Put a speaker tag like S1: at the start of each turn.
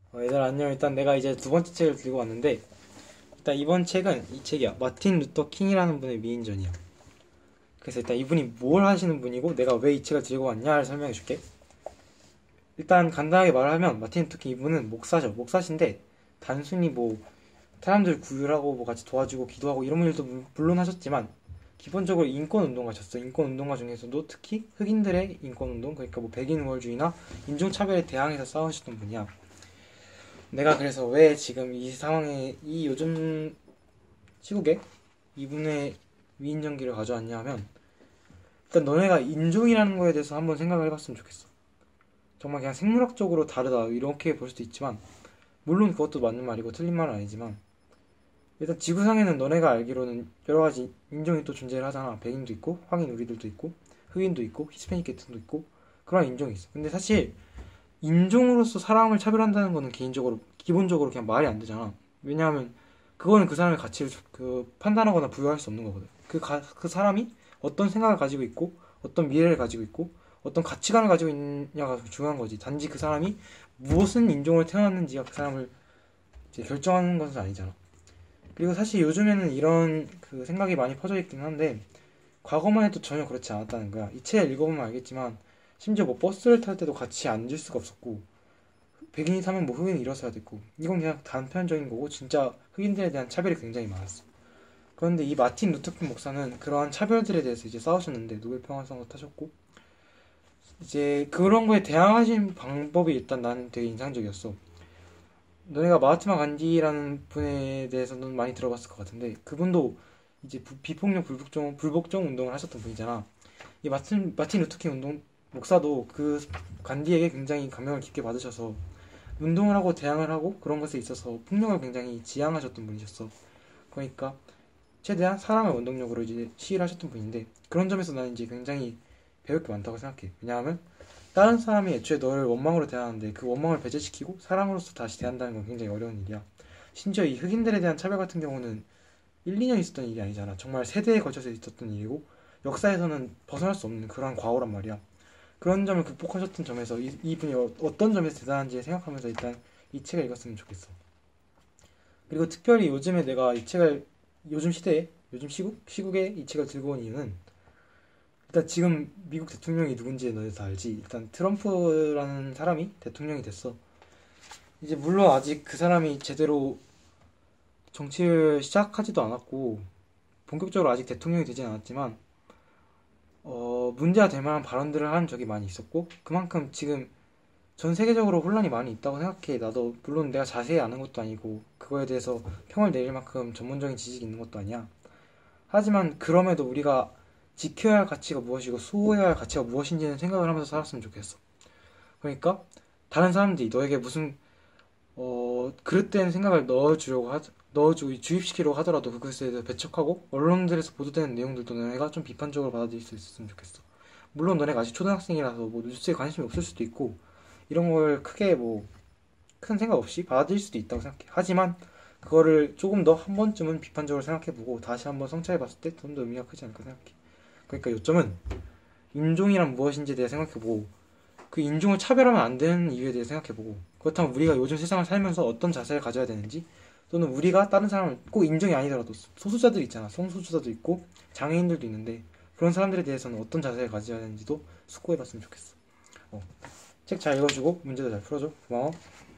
S1: 얘들아 안녕. 일단 내가 이제 두 번째 책을 들고 왔는데, 일단 이번 책은 이 책이야. 마틴 루터 킹이라는 분의 미인전이야. 그래서 일단 이분이 뭘 하시는 분이고 내가 왜 이 책을 들고 왔냐를 설명해 줄게. 일단 간단하게 말하면 마틴 루터 킹 이분은 목사죠. 목사신데 단순히 뭐 사람들 구휼하고 뭐 같이 도와주고 기도하고 이런 일도 물론 하셨지만, 기본적으로 인권 운동가 셨어. 인권 운동가 중에서도 특히 흑인들의 인권 운동, 그러니까 뭐 백인 우월주의나 인종 차별에 대항해서 싸우셨던 분이야. 내가 그래서 왜 지금 이 상황에, 이 요즘 시국에 이분의 위인전기를 가져왔냐 하면, 일단 너네가 인종이라는 거에 대해서 한번 생각을 해봤으면 좋겠어. 정말 그냥 생물학적으로 다르다 이렇게 볼 수도 있지만, 물론 그것도 맞는 말이고 틀린 말은 아니지만, 일단 지구상에는 너네가 알기로는 여러 가지 인종이 또 존재를 하잖아. 백인도 있고 황인 우리들도 있고 흑인도 있고 히스패닉 계통도 있고 그런 인종이 있어. 근데 사실 인종으로서 사람을 차별한다는 거는 개인적으로 기본적으로 그냥 말이 안 되잖아. 왜냐하면 그거는 그 사람의 가치를 판단하거나 부여할 수 없는 거거든. 그 사람이 어떤 생각을 가지고 있고 어떤 미래를 가지고 있고 어떤 가치관을 가지고 있냐가 중요한 거지. 단지 그 사람이 무슨 인종으로 태어났는지가 그 사람을 이제 결정하는 것은 아니잖아. 그리고 사실 요즘에는 이런 그 생각이 많이 퍼져 있긴 한데, 과거만 해도 전혀 그렇지 않았다는 거야. 이 책 읽어보면 알겠지만 심지어 뭐 버스를 탈 때도 같이 앉을 수가 없었고, 백인이 타면 뭐 흑인이 일어서야 됐고, 이건 그냥 단편적인 거고 진짜 흑인들에 대한 차별이 굉장히 많았어. 그런데 이 마틴 루터킹 목사는 그러한 차별들에 대해서 이제 싸우셨는데 노벨 평화상도 타셨고, 이제 그런 거에 대항하신 방법이 일단 나는 되게 인상적이었어. 너네가 마하트마 간디라는 분에 대해서는 많이 들어봤을 것 같은데, 그분도 이제 비폭력 불복종 운동을 하셨던 분이잖아. 이 마틴 루터킹 운동 목사도 그 간디에게 굉장히 감명을 깊게 받으셔서 운동을 하고 대항을 하고 그런 것에 있어서 폭력을 굉장히 지향하셨던 분이셨어. 그러니까 최대한 사랑을 원동력으로 이제 시위를 하셨던 분인데, 그런 점에서 나는 이제 굉장히 배울 게 많다고 생각해. 왜냐하면 다른 사람이 애초에 너를 원망으로 대하는데 그 원망을 배제시키고 사랑으로서 다시 대한다는 건 굉장히 어려운 일이야. 심지어 이 흑인들에 대한 차별 같은 경우는 1, 2년 있었던 일이 아니잖아. 정말 세대에 걸쳐서 있었던 일이고 역사에서는 벗어날 수 없는 그러한 과오란 말이야. 그런 점을 극복하셨던 점에서 이분이 어떤 점에서 대단한지 생각하면서 일단 이 책을 읽었으면 좋겠어. 그리고 특별히 요즘에 내가 이 책을, 요즘 시대에, 요즘 시국에 이 책을 들고 온 이유는, 일단 지금 미국 대통령이 누군지 너희도 다 알지. 일단 트럼프라는 사람이 대통령이 됐어. 이제 물론 아직 그 사람이 제대로 정치를 시작하지도 않았고 본격적으로 아직 대통령이 되진 않았지만, 문제가 될 만한 발언들을 한 적이 많이 있었고, 그만큼 지금 전 세계적으로 혼란이 많이 있다고 생각해. 나도 물론 내가 자세히 아는 것도 아니고 그거에 대해서 평을 내릴 만큼 전문적인 지식이 있는 것도 아니야. 하지만 그럼에도 우리가 지켜야 할 가치가 무엇이고 수호해야 할 가치가 무엇인지는 생각을 하면서 살았으면 좋겠어. 그러니까 다른 사람들이 너에게 무슨 그릇된 생각을 넣어주고 주입시키려고 하더라도 그것에 대해서 배척하고 언론들에서 보도되는 내용들도 너네가 좀 비판적으로 받아들일 수 있었으면 좋겠어. 물론 너네가 아직 초등학생이라서 뭐 뉴스에 관심이 없을 수도 있고 이런 걸 크게 뭐 큰 생각 없이 받아들일 수도 있다고 생각해. 하지만 그거를 조금 더 한 번쯤은 비판적으로 생각해보고 다시 한번 성찰해봤을 때 좀 더 의미가 크지 않을까 생각해. 그러니까 요점은 인종이란 무엇인지에 대해 생각해보고, 그 인종을 차별하면 안 되는 이유에 대해 생각해보고, 그렇다면 우리가 요즘 세상을 살면서 어떤 자세를 가져야 되는지, 또는 우리가 다른 사람을, 꼭 인종이 아니더라도 소수자들 있잖아. 성소수자도 있고 장애인들도 있는데 그런 사람들에 대해서는 어떤 자세를 가져야 되는지도 숙고해봤으면 좋겠어. 책 잘 읽어주고 문제도 잘 풀어줘. 고마워.